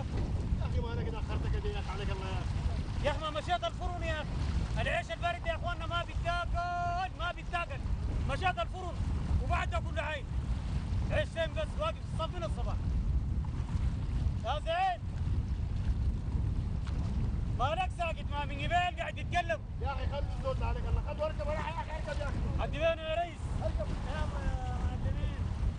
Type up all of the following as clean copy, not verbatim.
يا اخي ما انا قد اخرتك ادينك عليك الله يا اخي. يا اخي ما مشيت الفرن يا اخي. العيش البارد يا اخواننا ما بيتاكل ما بيتاكل. مشيت الفرن وبعد ده كل حي. عيش سين بس واقف الصف من الصباح. يا زين مالك ساكت ما من قبل قاعد يتكلم. يا اخي خلي الزول ده عليك الله. خد واركب ولا يا اخي اركب يا اخي. عدي وين يا ريس؟ اركب. يا معلمين.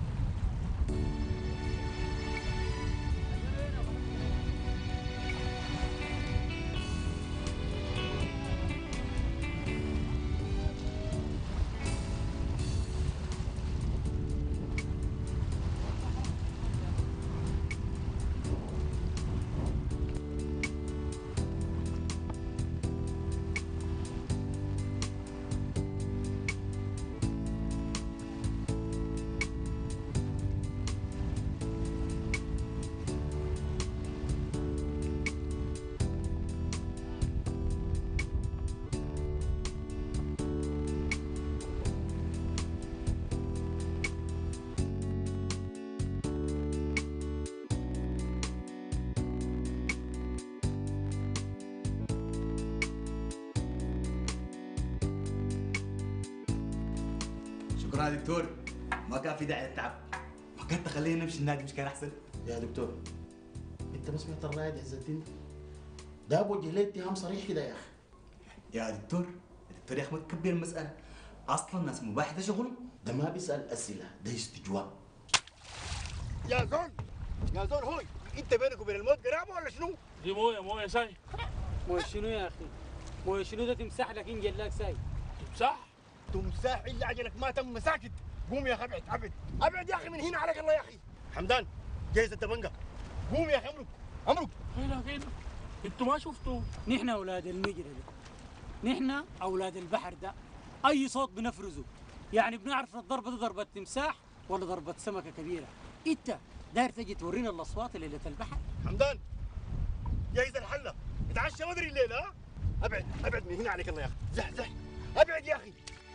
شكرا يا دكتور، ما كان في داعي للتعب. ما كنت تخلينا نمشي النادي مش كان احسن؟ يا دكتور انت ما سمعت الرايد عز الدين ده بوجه لي اتهام صريح كده يا اخي. يا دكتور يا اخي ما تكبر المسألة، أصلا ناس مباح ده شغل. ده ما بيسأل أسئلة، ده استجواب. يا زول يا زول هوي انت بينك وبين الموت قرابه ولا شنو؟ دي مويه ساي. مويه شنو يا اخي؟ مويه شنو ده تمسح لك ان جلاك ساي. تمسح؟ تمساح الا عجلك ما تم ساكت. قوم يا اخي ابعد ابعد ابعد يا اخي من هنا عليك الله يا اخي. حمدان جايز التبنقه. قوم يا اخي امرك امرك. لكن انتوا ما شفتوا نحن اولاد المجرى ده، نحن اولاد البحر ده اي صوت بنفرزه، يعني بنعرف الضربه دي ضربه تمساح ولا ضربه سمكه كبيره. انت داير تجي تورينا الاصوات ليله البحر؟ حمدان جايز الحله اتعشى بدري الليله ها. ابعد ابعد من هنا عليك الله يا اخي. زح زح ابعد يا اخي.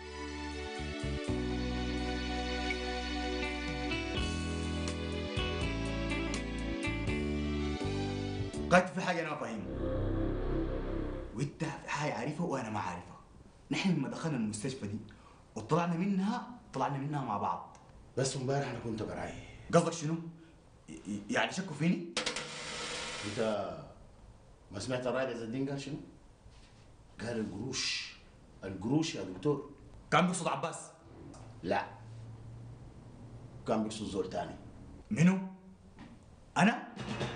قلت في حاجة أنا ما فاهمها، وأنت في حاجة عارفها وأنا ما عارفها. نحن لما دخلنا المستشفى دي وطلعنا منها مع بعض. بس امبارح انا كنت براي. قصدك شنو؟ يعني شكوا فيني؟ انت ما سمعت الرايد عز الدين قال شنو؟ قال القروش يا دكتور. كان بيقصد عباس؟ لا كان بيقصد زول تاني. منو؟ أنا؟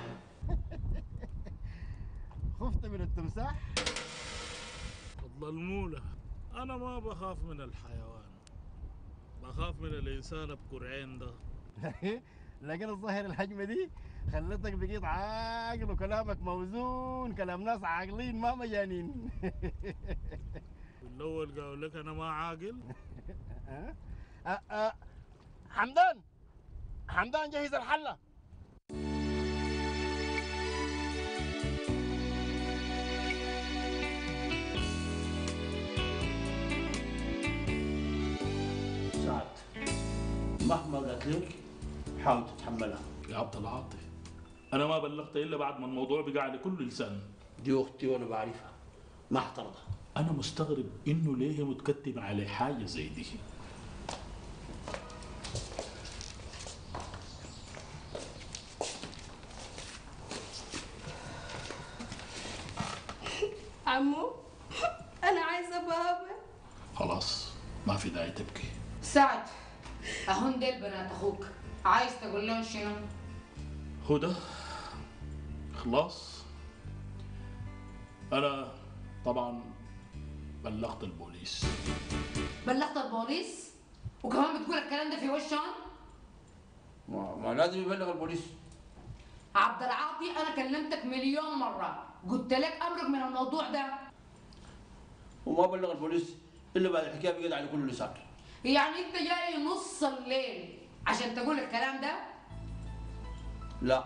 خفت من التمساح؟ الظلمولة أنا ما بخاف من الحيوان، بخاف من الإنسان بكرعين ده. لكن الظاهر الهجمة دي خلتك بقيت عاقل وكلامك موزون، كلام ناس عاقلين ما مجانين. الأول قالوا لك أنا ما عاقل. حمدان جهز الحلة. سعد مهما قالت لك حاول تتحملها. يا عبد العاطي أنا ما بلغت إلا بعد ما الموضوع بقى على كل لسان. دي اختي وانا بعرفها ما احترضها. أنا مستغرب إنه ليه متكتب على حاجة زي دي. عمو أنا عايزة بابا. خلاص ما في داعي تبكي. سعد اهون ديل بنات اخوك، عايز تقول لهم شنو؟ هدى خلاص أنا طبعا بلغت البوليس. بلغت البوليس؟ وكمان بتقول الكلام ده في وشهم؟ ما لازم يبلغ البوليس. عبد العاطي انا كلمتك مليون مرة، قلت لك امرك من الموضوع ده. وما بلغ البوليس الا بعد الحكايه بقت على كل لسان. يعني انت جاي نص الليل عشان تقول الكلام ده؟ لا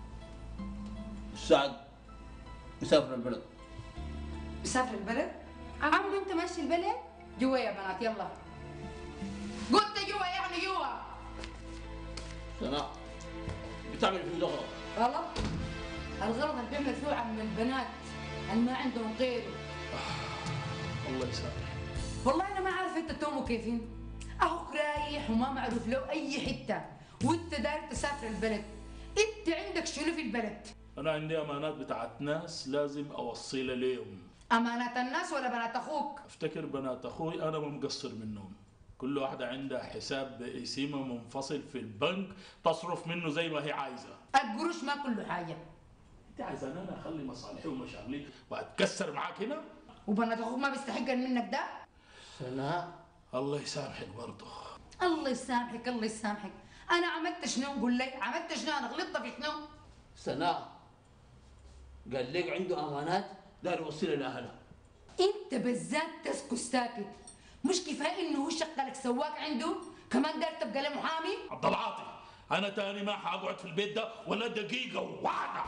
سعد مسافر البلد. مسافر البلد؟ عمو أنت ماشي البلد؟ جوا يا بنات يلا. قلت جوا يعني جوا. سناء بتعمل في ده غلط. غلط؟ الغرض اللي بيعمل فيه عم البنات اللي ما عندهم غيره. الله يسامحك. والله انا ما عارفه انت تومو كيفين. اخوك رايح وما معروف له اي حته، وانت داير تسافر البلد. انت عندك شنو في البلد؟ انا عندي امانات بتاعت ناس لازم اوصيها ليهم. امانات الناس ولا بنات اخوك؟ افتكر بنات اخوي انا ما مقصر منهم. كل واحدة عندها حساب باسمها منفصل في البنك تصرف منه زي ما هي عايزة. القروش ما كله حاجه. انت عايزة انا اخلي مصالحي ومشاغلي واتكسر معاك هنا؟ وبنات اخوك ما بيستحقن منك ده؟ سناء الله يسامحك برضه. الله يسامحك الله يسامحك. انا عملت شنو؟ قول لي عملت شنو؟ انا غلطت في شنو؟ سناء قال لك عنده امانات داير يوصلها لاهلها. انت بالذات تسكت ساكت. مش كفايه انه هو شغلك سواق عنده، كمان داير تبقى له محامي؟ عبد العاطي انا تاني ما حقعد في البيت ده ولا دقيقة واحدة.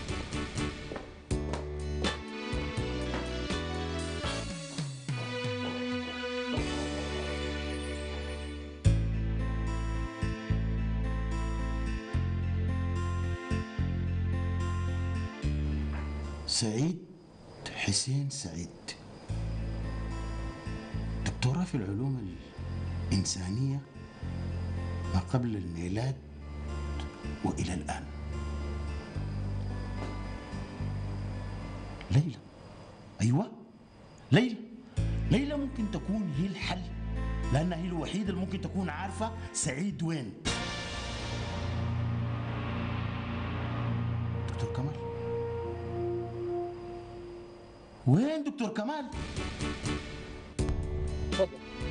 سعيد حسين سعيد، دكتوراه في العلوم الإنسانية ما قبل الميلاد وإلى الآن. ليلى، أيوة ليلى. ليلى ممكن تكون هي الحل، لأنها هي الوحيدة اللي ممكن تكون عارفة سعيد وين. دكتور كمال، وين دكتور كمال؟ تفضل.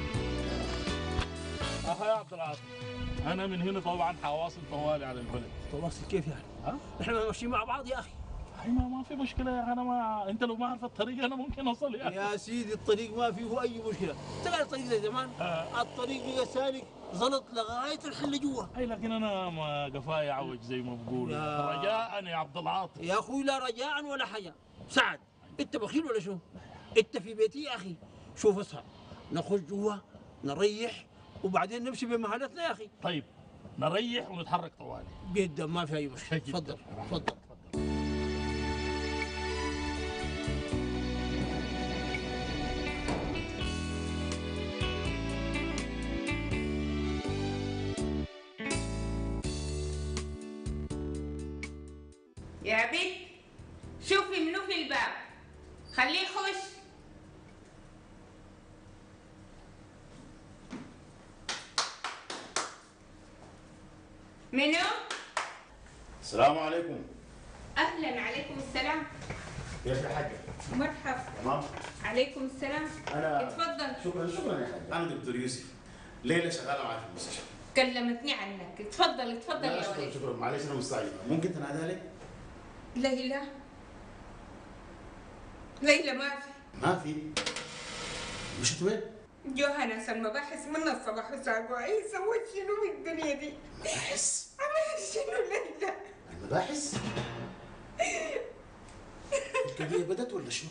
يا عبد العاطي انا من هنا طبعا حواصل طوالي على البلد. تواصل كيف يعني؟ ها؟ احنا ماشيين مع بعض يا اخي. اي ما في مشكلة يا اخي. انا ما انت لو ما عارف الطريق انا ممكن اوصل يا اخي. يا سيدي الطريق ما فيه اي مشكله، تلقى الطريق زي زمان. الطريق بقى سالك زلط لغايه الحل جوا. اي لكن انا ما قفاي عوج زي ما بقول. رجاء يا عبد العاطي. يا اخوي لا رجاء ولا حاجه. سعد انت بخيل ولا شو؟ انت في بيتي يا اخي. شوف اصحى نخش جوا نريح وبعدين نمشي بمهلتنا يا اخي. طيب نريح ونتحرك طوالي. جدا ما في اي مشكله. تفضل تفضل. يا بنت شوفي منو في الباب، خليه يخش. منو؟ السلام عليكم. اهلا. عليكم السلام. كيف الحاجة؟ مرحب. تمام؟ عليكم السلام. أنا اتفضل. شكرا يا حاجة. أنا دكتور يوسف. ليلى شغالة معي في المستشفى. كلمتني عنك. اتفضل اتفضل لا يا ولد. شكرا معلش أنا مستعجل. ممكن تنادى لي؟ ليلى. ليلى ما في. مشت وين؟ جوهنا المباحث من الصباح وساقوا ايه سوت شنو في الدنيا دي؟ مباحث؟ عملت شنو ليلى؟ المباحث؟ القضية بدت ولا شنو؟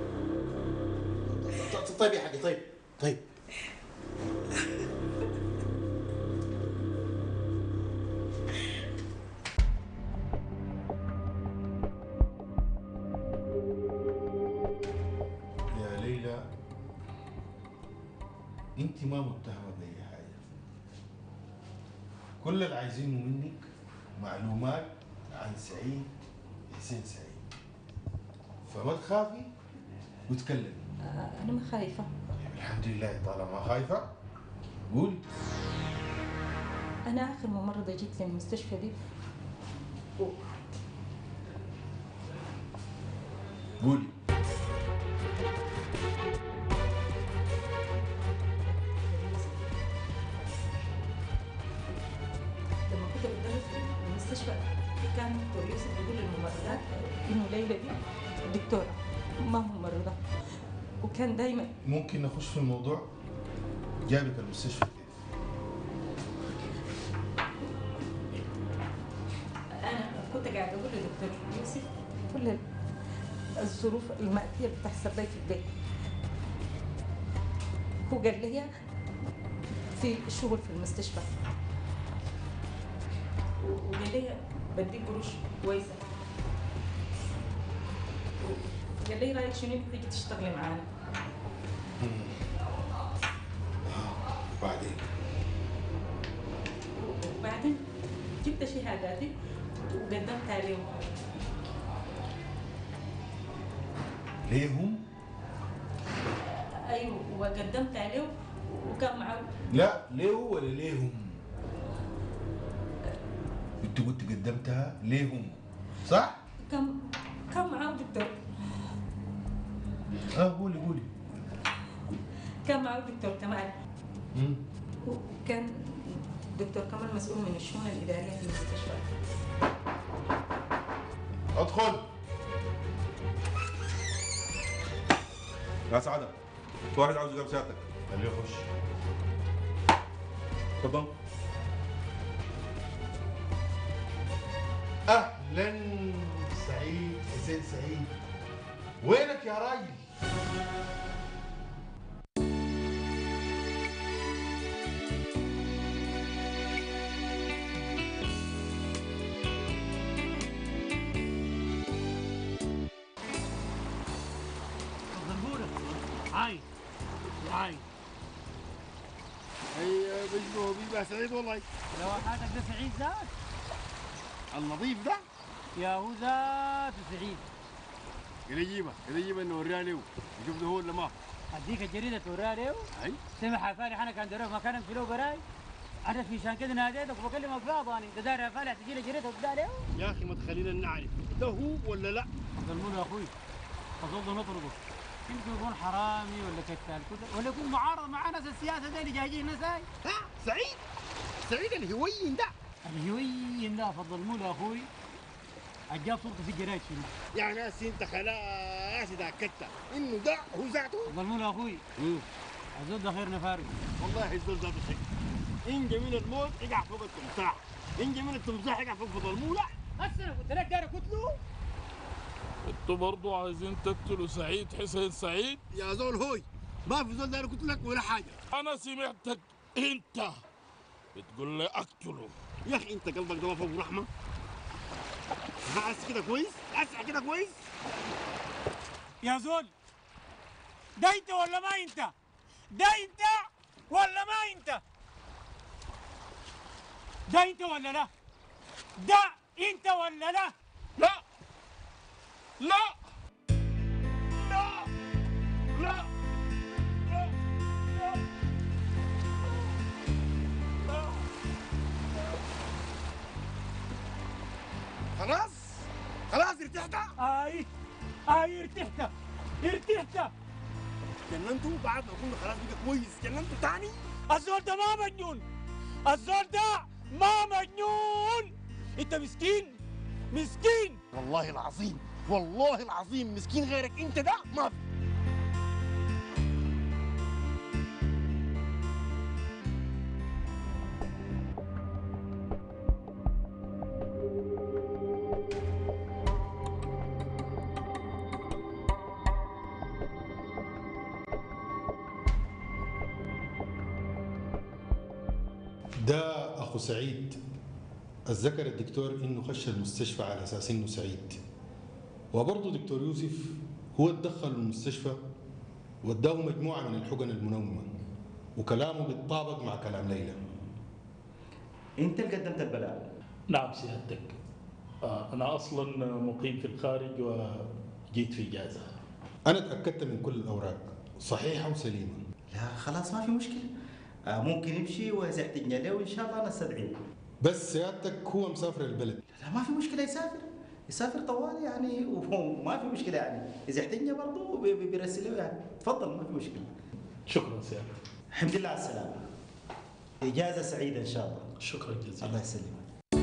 طيب يا حاجة طيب. يا ليلى انت ما متهمة بأي حاجة. كل اللي عايزينه منك معلومات عن سعيد حسين سعيد، فما تخافي وتكلمي. أنا ما خايفة. الحمد لله طالما خايفة قولي. أنا آخر ممرضة جيت للمستشفى دي قولي. لما كنت بدرس في المستشفى كان دكتور يوسف بيقول للممرضات إنه ليلى دي دكتورة ما ممرضة، وكان دايما. ممكن نخش في الموضوع؟ جابك المستشفى كيف؟ أنا كنت قاعدة أقول لدكتور يوسف كل الظروف المادية اللي بتحصل لي في البيت. هو قال لي في شغل في المستشفى، وقال لي بديك قروش كويسة قال لي رايك شنو تيجي تشتغلي معانا. وبعدين جبت شهاداتي وقدمتها لهم. ليهم؟ ايوه وقدمتها لهم وكان معه. لا ليه ولا ليهم؟ انت قلت قدمتها ليهم صح؟ كان معه دكتور. قولي. كان معه دكتور كمال. وكان دكتور كمال مسؤول من الشؤون الاداريه في المستشفى. ادخل يا سعادة، في واحد عاوز يقابل سيادتك. خليه يخش. تفضل. اهلا سعيد حسين سعيد، وينك يا راجل؟ عايز اي بيشبهوا بيبقى سعيد والله. لو حياتك ده سعيد ذات النظيف ده يا هو ذات سعيد. كده يجيبها نوريها له نشوف ده هو ولا ما. اديك الجريده توريها له. اي سمح يا فالح انا كان داير مكان في له براي. انا في شان كده ناديتك وبكلمك فاضاني ده داير يا فالح تجي لي جريده وتديها له. يا اخي ما تخلينا نعرف ده هو ولا لا. ظلمون يا اخوي اظل نطرده يمكن يكون حرامي ولا كتال ولا يكون معارض مع ناس السياسه دي اللي جايين نساي. سعيد الهوين ده. الهوين ده فضل يا اخوي جاب صورته في الجرايد شنو؟ يا ناس انت خلاص اتاكدت انه ده هو ذاته. فضل يا اخوي الزول ده خير نفارق. والله الزول ذاته خير. ان جميل الموت يقع فوق التمساح، ان جميل التمساح يقع فوق فضل مولع. بس انا قلت لك داير اقتله. انتوا برضو عايزين تقتلوا سعيد حسين سعيد؟ يا زول هوي ما في زول داير قتلك ولا حاجه. انا سمعتك انت بتقول لي اقتله. يا اخي انت قلبك ده ما فوق رحمه. اسعى كده كويس، اسعى كده كويس. يا زول ده انت ولا ما انت؟ ده انت ولا ما انت؟ ده انت ولا لا؟ ده انت ولا لا؟ لا لا لا لا خلاص ارتحت؟ ارتحت جننتوا بعد ما قلنا خلاص بقى كويس جننتوا تاني؟ الزول ده ما مجنون، الزول ده ما مجنون. انت مسكين والله العظيم مسكين غيرك انت ده ما في. ده أخو سعيد. ذكر الدكتور إنه خش المستشفى على أساس إنه سعيد، وبرضه دكتور يوسف هو اتدخل المستشفى واداه مجموعة من الحقن المنومة، وكلامه بيتطابق مع كلام ليلى. أنت اللي قدمت البلاغ؟ نعم سيادتك. أنا أصلا مقيم في الخارج وجيت في إجازة. أنا تأكدت من كل الأوراق صحيحة وسليمة. لا خلاص ما في مشكلة، ممكن يمشي وإذا احتجنا له إن شاء الله نستدعيه. بس سيادتك هو مسافر البلد. لا ما في مشكلة، يسافر طوالي يعني، وما في مشكلة يعني، إذا احتجنا برضه بيرسله يعني. تفضل ما في مشكلة. شكرا سيادتك. الحمد لله على السلامة. إجازة سعيدة إن شاء الله. شكرا جزيلا. الله يسلمك.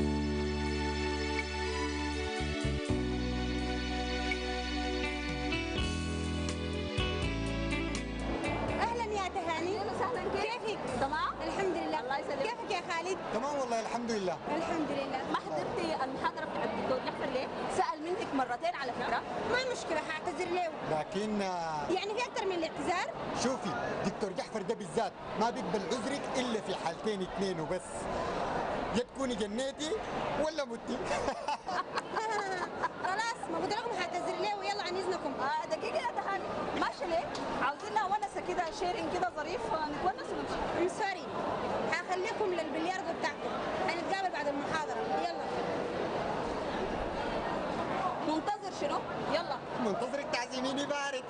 تمام؟ الحمد لله. الله يسلمك. كيفك يا خالد؟ تمام والله الحمد لله. الحمد لله. ما حضرتي المحاضرة بتاعت الدكتور جعفر ليه؟ سأل منك مرتين على فكرة. ما مشكلة حاعتذر له. لكن يعني في أكثر من الاعتذار؟ شوفي دكتور جعفر ده بالذات ما بيقبل عذرك إلا في حالتين اثنين وبس. يا تكوني جنيتي ولا متي. خلاص ما قلت لكم حاعتذر له ويلا عن إذنكم. دقيقة يا تهاني، ماشي ليه؟ عاوزينها ونسة كده، شيرين كده ظريف، نتونس ونمشي. سوري، هخليكم للبلياردو بتاعكم، هنتقابل بعد المحاضرة، يلا. منتظر شنو؟ يلا. منتظرك تعزميني بارد.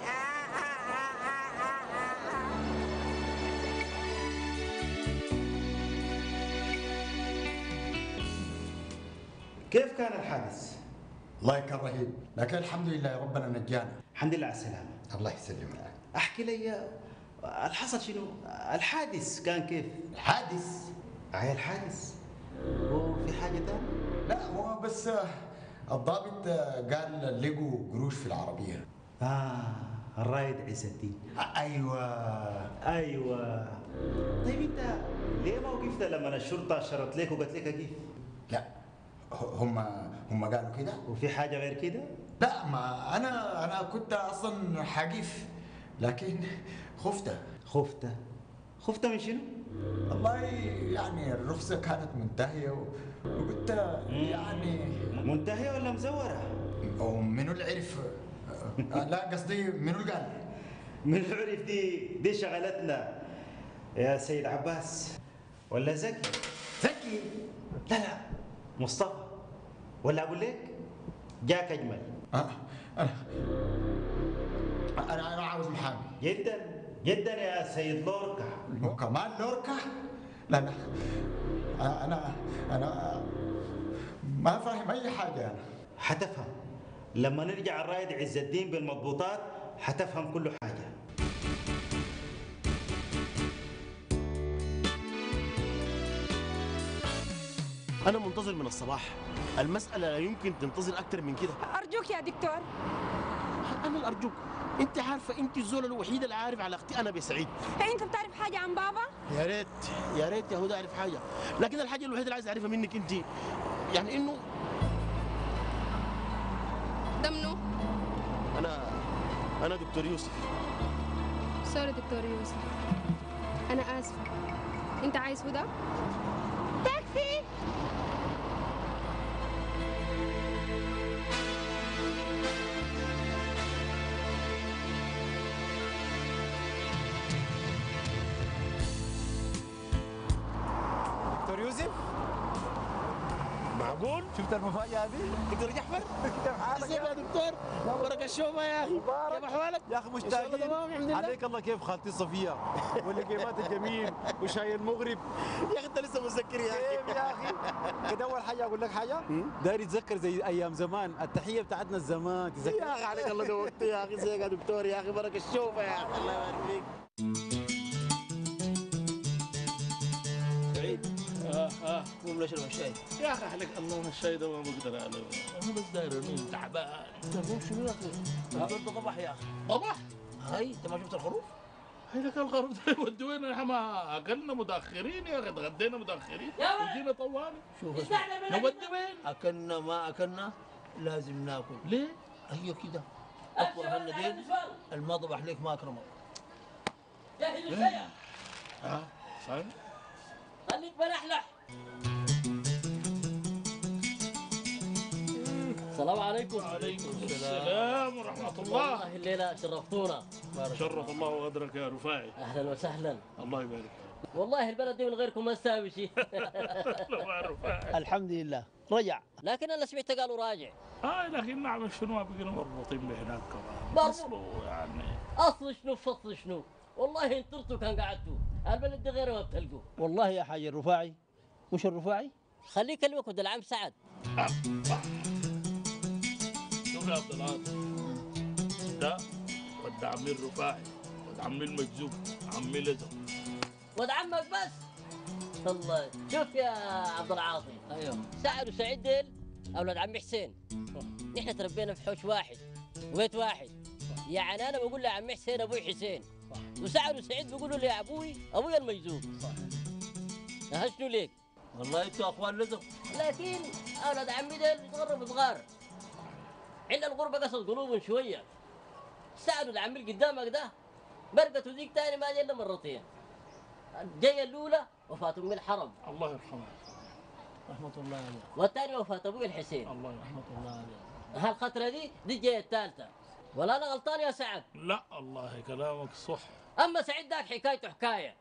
كيف كان الحادث؟ الله كان رهيب، لكن الحمد لله ربنا نجانا. الحمد لله على السلامة. الله يسلمك. احكي لي الحصل شنو؟ الحادث كان كيف؟ الحادث؟ هاي الحادث وفي حاجة ثانية؟ لا هو بس الضابط قال لقوا قروش في العربية. الرايد عز الدين. ايوه. طيب انت ليه ما وقفت لما الشرطة شرت لك وقالت لك كيف؟ لا هم قالوا كده. وفي حاجة غير كده؟ لا، ما انا كنت اصلا حاقف، لكن خفت من شنو؟ والله يعني الرخصة كانت منتهية وقلت يعني منتهية ولا مزورة؟ ومنو اللي عرف؟ لا قصدي منو اللي قال؟ منو عرف دي شغلتنا يا سيد عباس. ولا زكي؟ لا مصطفى. ولا اقول لك جاك اجمل. انا عاوز محامي. جدا يا سيد لوركا. وكمان لوركا؟ لا انا ما فاهم اي حاجه. انا حتفهم لما نرجع الرايد عز الدين بالمضبوطات، حتفهم كل حاجه. أنا منتظر من الصباح، المسألة لا يمكن تنتظر أكثر من كده. أرجوك يا دكتور. أنا اللي أرجوك، أنت عارفة أنت الزول الوحيدة اللي عارف علاقتي أنا بسعيد. أنت بتعرف حاجة عن بابا؟ يا ريت يا هدى أعرف حاجة، لكن الحاجة الوحيدة اللي عايز أعرفها منك أنت يعني إنه ده منو؟ أنا دكتور يوسف. سوري دكتور يوسف، أنا آسفة. أنت عايز هدى؟ تاكسي! دكتور يوسف؟ معقول؟ شفت المفاجأة دي؟ دكتور جحفر؟ كيف حالك يا دكتور؟ برك الشوفة يا أخي. كيف أحوالك؟ يا أخي مشتاقين عليك. الله كيف خالتي صفية واللقيمات الجميل وشاي المغرب. يا أخي أنت لسه متذكر يا أخي. كيف يا أخي؟ كده أول حاجة أقول لك حاجة، داير يتذكر زي أيام زمان، التحية بتاعتنا الزمان تذكر. يا أخي عليك الله دوقت يا أخي زيك يا دكتور يا أخي. برك الشوفة يا أخي. الله يبارك فيك. قوم نشرب الشاي. يا اخي عليك الله الشاي ده ما بقدر عليه، انا بس داير انوم تعبان. تقوم شنو يا اخي؟ البلد طبح يا اخي. طبح؟ هاي انت ما شفت الخروف؟ هاي لك الخروف ده يودي وين؟ احنا ما اكلنا متاخرين يا اخي، اتغدينا متاخرين وجينا طوالي. شوف نودي وين؟ اكلنا ما اكلنا لازم ناكل. ليه؟ هي كده اكبر هالندين الما ضبح ليك ما اكرمك. جهز الشاي. صحيح؟ خليك بلحلح. السلام عليكم. وعليكم السلام ورحمة الله. والله الليلة شرفتونا. شرف الله وقدرك يا رفاعي. أهلا وسهلا. الله يبارك. والله البلد دي من غيركم ما تساوي شيء. الحمد لله رجع. لكن أنا سمعت قالوا راجع. لكن نعمل شنو، ما بقينا مربوطين بهناك كمان. برضو يعني أصل شنو فصل شنو. والله انطرتوا كان قعدتوا، البلد دي غيره ما بتلقوا. والله يا حاج الرفاعي. مش الرفاعي؟ خليه يكلمك ولد العم سعد. شوف يا عبد العاطي، ده ولد عمي الرفاعي، ولد عمي المجذوب، عمي لزق. ولد عمك بس. الله، شوف يا عبد العاطي. ايوه. سعد وسعيد ديل اولاد عمي حسين. نحن تربينا في حوش واحد وبيت واحد. يعني انا بقول لعمي حسين ابوي حسين، وسعد وسعيد بيقولوا لي ابوي المجذوب. صحيح. شنو ليك؟ والله انتوا اخوان لزق. لكن اولاد عمي ديل يتغربوا صغار. عند الغربه قصد قلوبهم شويه. سعد ولد عمي اللي قدامك ده برقته ذيك تاني ما جينا مرتين. الجايه الاولى وفاه امي الحرم الله يرحمها رحمه الله عليه، والثانيه وفاه ابوي الحسين الله رحمه الله عليه. هالخطره دي الجايه الثالثه. ولا انا غلطان يا سعد؟ لا الله كلامك صح. اما سعيد داك حكايته حكايه.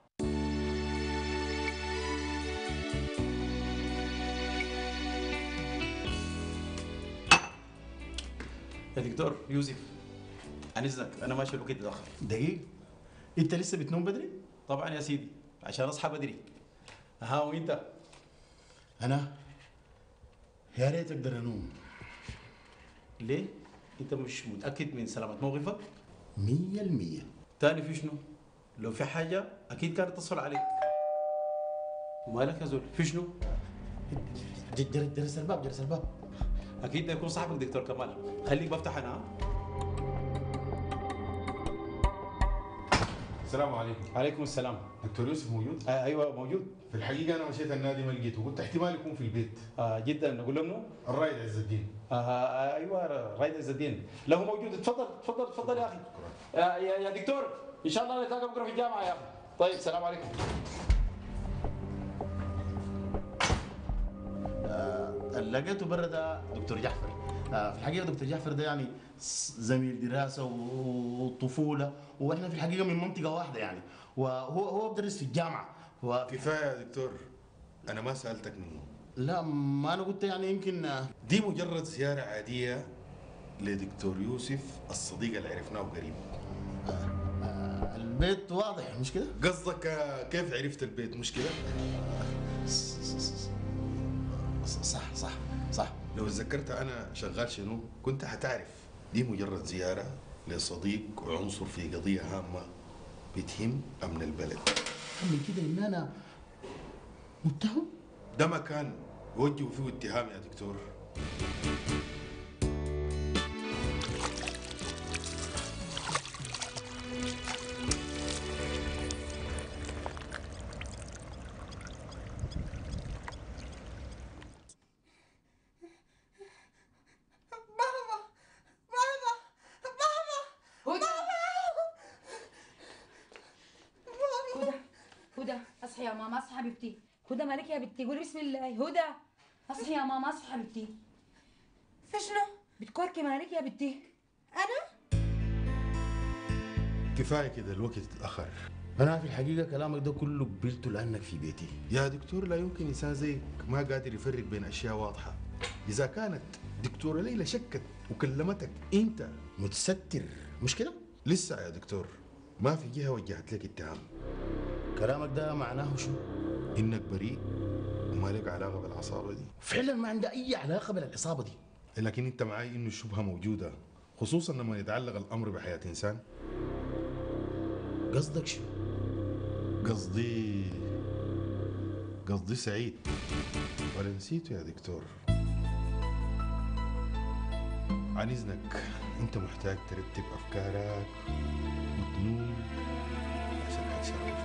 يا دكتور يوسف عن اذنك انا ماشي الوقت اتاخر. دقيقة انت لسه بتنوم بدري؟ طبعا يا سيدي عشان اصحى بدري. ها وانت؟ انا يا ريت اقدر انوم. ليه؟ انت مش متاكد من سلامه موقفك؟ 100%. تاني في شنو؟ لو في حاجه اكيد كانت اتصل عليك. مالك يا زول؟ في شنو؟ جرس الباب جرس الباب. اكيد ده يكون صاحبك دكتور كمال. خليك بفتح انا. السلام عليكم. عليكم السلام. دكتور يوسف موجود؟ ايوه موجود. في الحقيقه انا مشيت النادي ما لقيته، قلت احتمال يكون في البيت. جدا. نقول له منو؟ الرائد عز الدين. ايوه الرائد عز الدين. لو هو موجود اتفضل اتفضل اتفضل يا اخي. يا دكتور ان شاء الله نتلاقى بكره في الجامعه يا اخي. طيب السلام عليكم. لقيته برا ده دكتور جعفر. في الحقيقه دكتور جعفر ده يعني زميل دراسه وطفوله، واحنا في الحقيقه من منطقه واحده يعني، وهو بدرس في الجامعه. كفايه يا دكتور، انا ما سالتك منه. لا ما انا قلت يعني يمكن دي مجرد زياره عاديه لدكتور يوسف الصديق اللي عرفناه قريب. البيت واضح مش كده؟ قصدك كيف عرفت البيت مش كده؟ صح صح صح. لو تذكرت انا شغال شنو كنت هتعرف دي مجرد زياره لصديق وعنصر في قضيه هامه بتهم امن البلد. من كده ان انا متهم؟ ده مكان يوجهوا فيه اتهام يا دكتور. اصحي يا ماما اصحي حبيبتي. هدى مالك يا بنتي؟ قولي بسم الله. هدى اصحي يا ماما اصحي حبيبتي. في شنو؟ بتكوركي مالك يا بنتي؟ انا؟ كفايه كده الوقت اتاخر. انا في الحقيقه كلامك ده كله قبلته لانك في بيتي. يا دكتور لا يمكن انسان زيك ما قادر يفرق بين اشياء واضحه. اذا كانت دكتوره ليلى شكت وكلمتك انت متستر مش كده؟ لسه يا دكتور ما في جهه وجهت لك اتهام. كلامك ده معناه شو؟ انك بريء وما لك علاقه بالعصابه دي. فعلا ما عندها اي علاقه بالاصابه دي. لكن انت معي انه الشبهه موجوده، خصوصا لما يتعلق الامر بحياه انسان. قصدك شو؟ قصدي سعيد. ولا نسيته يا دكتور؟ عن اذنك انت محتاج ترتب افكارك وتنوم عشان هتشرب.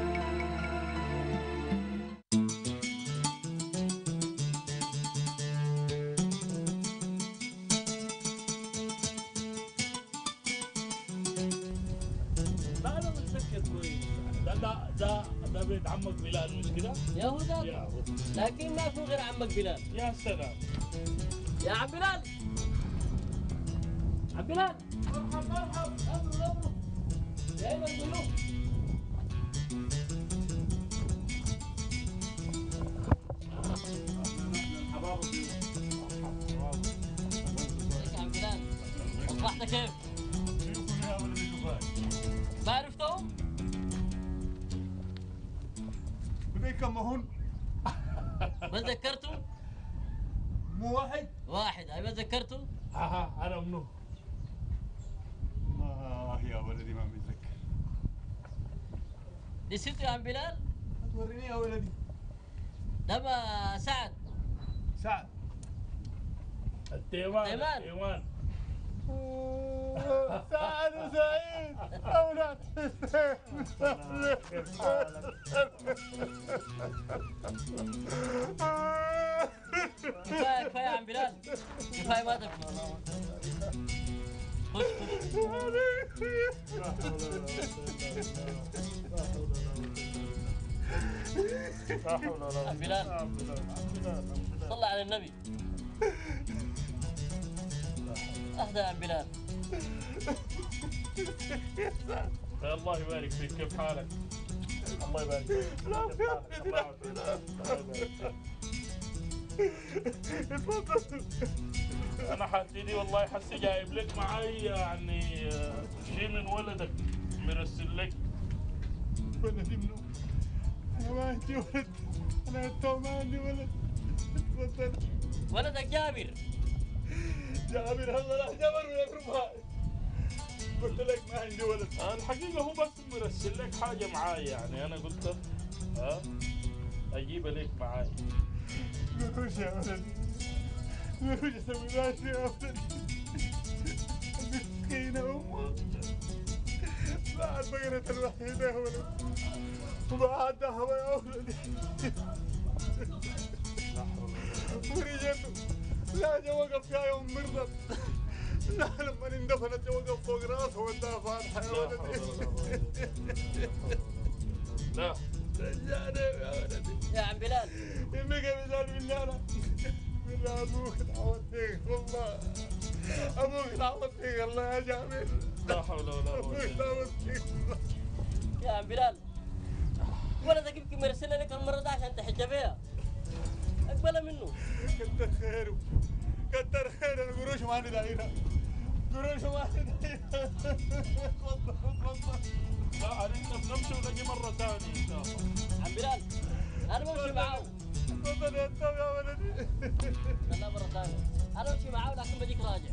لا انا متذكر كويس. ده بيت عمك بلال مش كده؟ يا هدى لكن ما في غير عمك بلال. يا سلام يا عم بلال. عم بلال مرحب امروا دايما ضيوف. يا عم بلال اصبحت كيف؟ ما عرفتهم؟ بدي كم هون؟ ما تذكرته؟ مو واحد؟ واحد هاي ما تذكرته؟ انا منو؟ يا ولدي ما متذكر. نسيته يا عم بلال؟ توريني يا ولدي. ده ما سعد. سعد التيمان. سعد وسعيد اولاد كفايه كفايه يا عم بلال كفايه ما تبكي. عم بلال صلى على النبي. واحدة يا عم بلال. الله يبارك فيك، كيف حالك؟ الله يبارك فيك. كيف حالك؟ الله يبارك فيك. اتفضل. انا حديدي والله حسي جايب لك معي يعني شيء من ولدك مرسل لك. ولدي منو؟ انا ما عندي ولد، انا تو ما عندي ولد. اتفضل. ولدك جابر. جابر الله لا جابر ولا ربها. قلت لك ما عندي ولد. الحقيقة هو بس مرسل لك حاجة معاي، يعني أنا قلت أجيب لك معاي. قروش يا ولدي، قروش اسوي ماشي يا ولدي. مسكينة أمه، بعد بقرة الوحيدة يا ولدي، وبعد دهبة يا ولدي. ورجته لا جا وقف يا يوم مرضت، لا لما اندفنت وقف فوق راسه وداها فاتحة يا ولدي. لا رجعني يا ولدي. يا عم بلال. يمك يا بلال بالله أنا بالله أبوك تعوض فيك والله، أبوك تعوض فيك الله يا جابر. لا حول ولا قوة. أبوك تعوض فيك. يا عم بلال، ولدك يمكن مرسل لك المرة دي عشان تحج بيها. اقبلها منه. كتر خيره، كتر خيره. القروش ما ندعينا، قروش ما ندعينا. تفضل تفضل. لا علينا بنمشي ونجي مرة ثانية إن شاء الله. عم بلال أنا بمشي معاه. تفضل يا أنت يا ولدي. لا مرة ثانية، أنا بمشي معاه لكن بجيك راجع.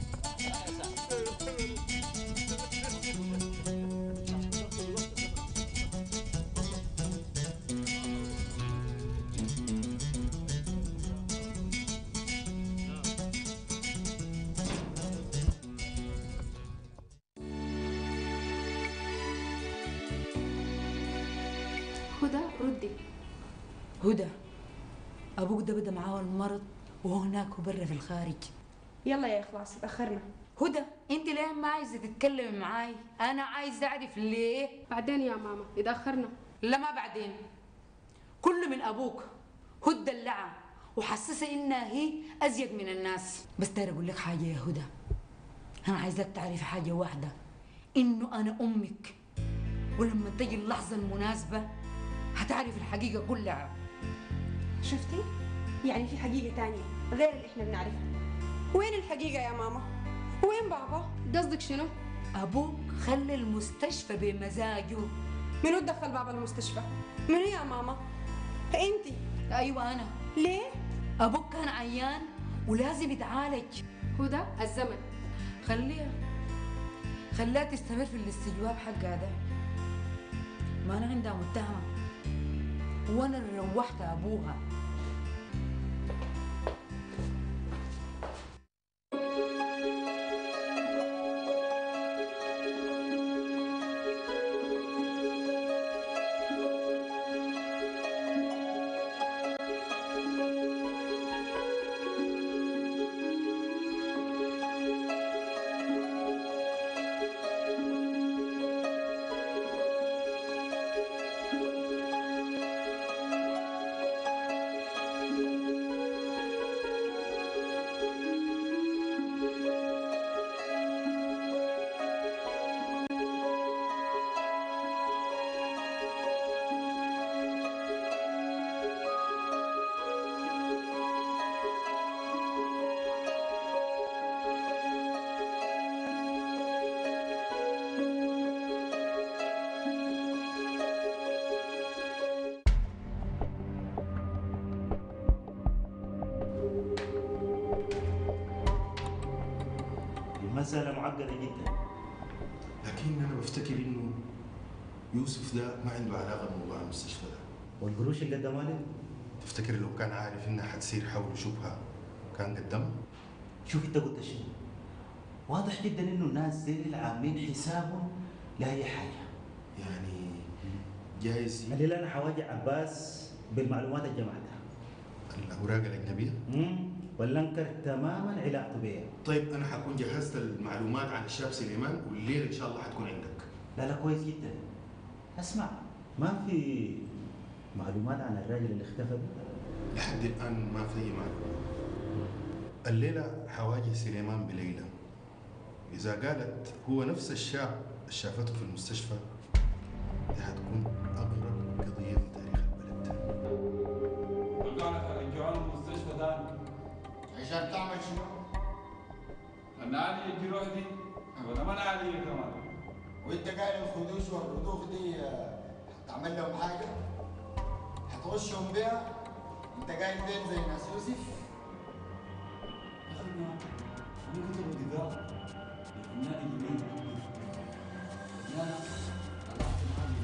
هدى ردي. هدى ابوك ده بدا معاه المرض وهو هناك وبره في الخارج. يلا يا خلاص تاخرنا. هدى انت ليه ما عايزه تتكلمي معاي؟ انا عايزه اعرف ليه. بعدين يا ماما اذا اخرنا. لا ما بعدين، كله من ابوك. هدى اللعن وحسسه انها هي ازيد من الناس. بس ترى اقول لك حاجه يا هدى، انا عايزاك تعرفي حاجه واحده، انه انا امك، ولما تجي اللحظه المناسبه هتعرف الحقيقه كلها. شفتي؟ يعني في حقيقة تانية غير اللي احنا بنعرفها. وين الحقيقة يا ماما؟ وين بابا؟ قصدك شنو؟ ابوك خلى المستشفى بمزاجه. منو دخل بابا المستشفى؟ منو يا ماما؟ انتي؟ ايوه انا. ليه؟ ابوك كان عيان ولازم يتعالج. هدى الزمن خليها تستمر في الاستجواب حقها ده. ما انا عندها متهمه وانا اللي روحت ابوها. مسألة معقدة جدا. لكن انا بفتكر انه يوسف ده ما عنده علاقه بموضوع المستشفى ده. والقروش اللي قدمها لك؟ تفتكر لو كان عارف انها حتصير حوله شبهه كان قدمها؟ شوف انت قلت شنو؟ واضح جدا انه الناس زي العاملين حسابهم لاي حاجه. يعني جايز الليله انا حواجه عباس بالمعلومات اللي جمعتها. الاوراق الاجنبيه؟ ولا انكر تماما علاقته بيها. طيب انا حكون جهزت المعلومات عن الشاب سليمان والليله ان شاء الله حتكون عندك. لا كويس جدا. اسمع، ما في معلومات عن الراجل اللي اختفى ده؟ لحد الان ما في اي معلومه. الليله حواجه سليمان بليلى إذا قالت هو نفس الشاب اللي شافته في المستشفى دي هتكون أغرب قضية في تاريخ البلد. رجعنا رجعونا المستشفى تاني عشان تعمل شنو؟ انا علي الجروح دي ولا ما انا علي كمان. وانت قايل الخدوش والرضوخ دي هتعمل لهم حاجه؟ هتغشهم بيها؟ انت قايل فين زي ناس يوسف؟ يا اخي انا كنت بدي النادي الجديد انا طلعت معاه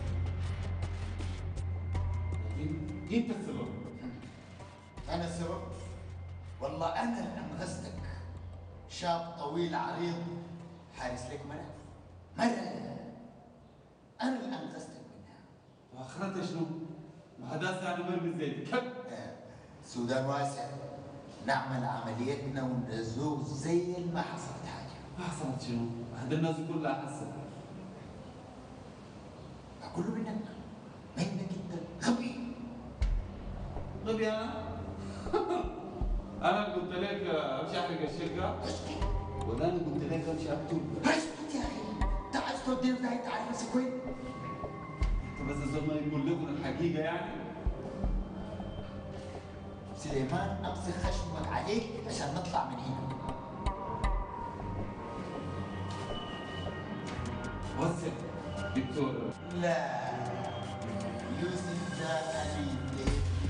لكن انت السبب. انا السبب؟ والله انا اللي انغزتك. شاب طويل عريض حارس لك مرة انا اللي انغزتك منها. واخرتها شنو؟ ما هداس يعني مرمي زي الكلب. السودان واسع، نعمل عمليتنا ونرزوق زي ما حصلت حاجه. ما حصلت شنو؟ هذا الناس كلها حست. كله منك، منك انت غبي. غبي انا؟ انا قلت لك امشي احرق الشقه؟ ولا انا قلت لك امشي اكتب؟ اسكت يا اخي، انت عايز تودينا في حته عارف نفسك وين؟ انت بس الزلمه يقول لكم الحقيقه يعني؟ سليمان امسك خشمك عليك عشان نطلع من هنا. وسع دكتور. لا يوسف ده أمين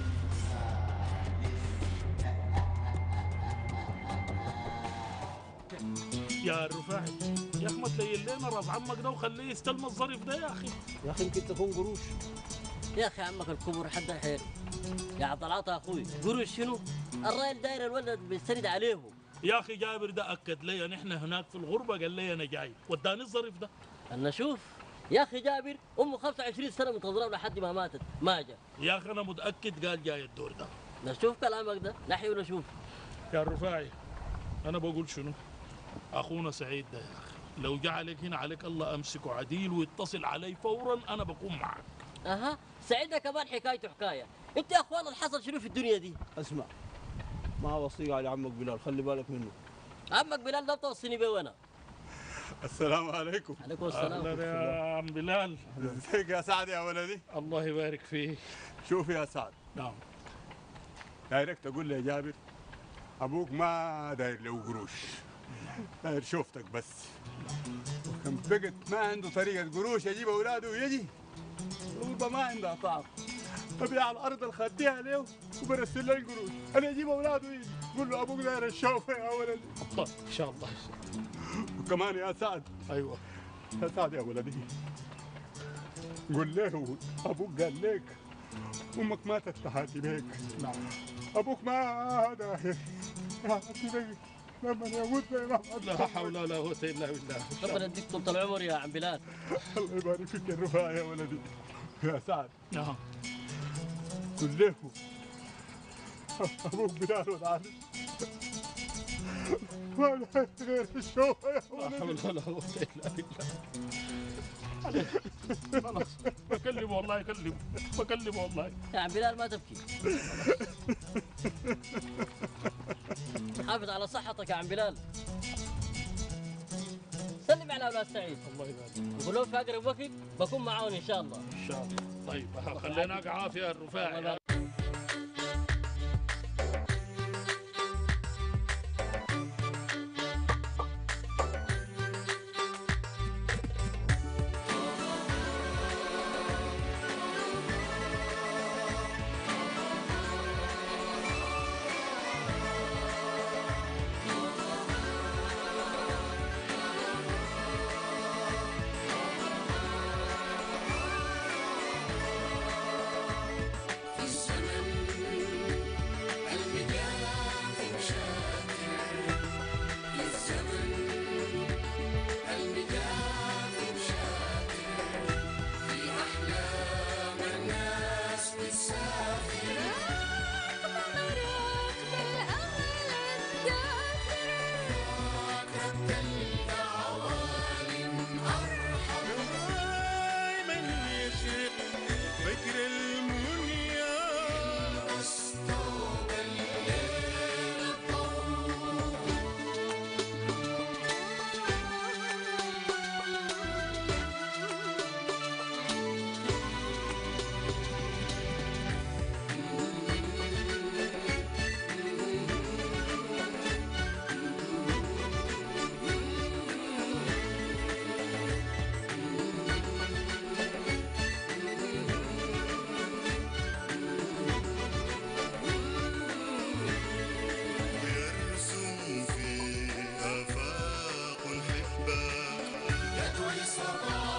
يا الرفاعي يا اخي ما تليل لنا راس عمك ده وخليه يستلم الظرف ده يا اخي. يا اخي يمكن تكون قروش. يا اخي عمك الكبر حد الحيل. يا عطلات يا اخوي، قروش شنو؟ الراجل داير الولد بيستند عليه. يا اخي جابر ده اكد لي نحن هناك في الغربه قال لي انا جاي وداني الظرف ده. انا شوف يا اخي جابر امه 25 سنه منتظره لحد ما ماتت ما جا. يا اخي انا متاكد قال جاي الدور ده. نشوف كلامك ده نحي ولا شوف. يا الرفاعي انا بقول شنو؟ اخونا سعيد ده يا اخي لو جاء عليك هنا عليك الله امسكه عديل ويتصل علي فورا انا بكون معك. اها سعيد ده كمان حكايته حكايه. انت يا اخوان اللي حصل شنو في الدنيا دي؟ اسمع ما وصيك على عمك بلال خلي بالك منه. عمك بلال ده بتوصيني بيه وانا. السلام عليكم. عليكم السلام. اهلا يا عم بلال. ازيك يا سعد يا ولدي؟ الله يبارك فيك. شوف يا سعد. نعم. دايرك تقول لي يا جابر ابوك ما داير له قروش. داير شوفتك بس. وكان بقت ما عنده طريقة قروش يجيب اولاده ويجي. الغربة ما عندها طعم. فبيع الارض اللي خديها له وبرسل له القروش. انا اجيب اولاده ويجي. قول له ابوك داير الشوفة يا ولدي. طيب ان شاء الله. وكمان يا سعد. ايوه. يا سعد يا ولدي قول له ابوك قال لك امك ماتت تحاتي بيك. نعم. ابوك ما داير تحاتي بيك لما يموت زي ما لا حول ولا قوه الا بالله. ربنا يديك طول العمر يا عم بلال. الله يبارك فيك يا رفاعي يا ولدي. يا سعد. نعم. قل له ابوك بلال والعالم ما له غير الشوفه يا ولدي. لا حول ولا قوه الا بالله. خلاص بكلمه والله بكلمه والله. يا عم بلال ما تبكي. حافظ على صحتك يا عم بلال. سلم على اولاد سعيد. الله يبارك. قول لهم في اقرب وقت بكون معاهم ان شاء الله. ان شاء الله. طيب خليناك عافيه الرفاعي. في استطاع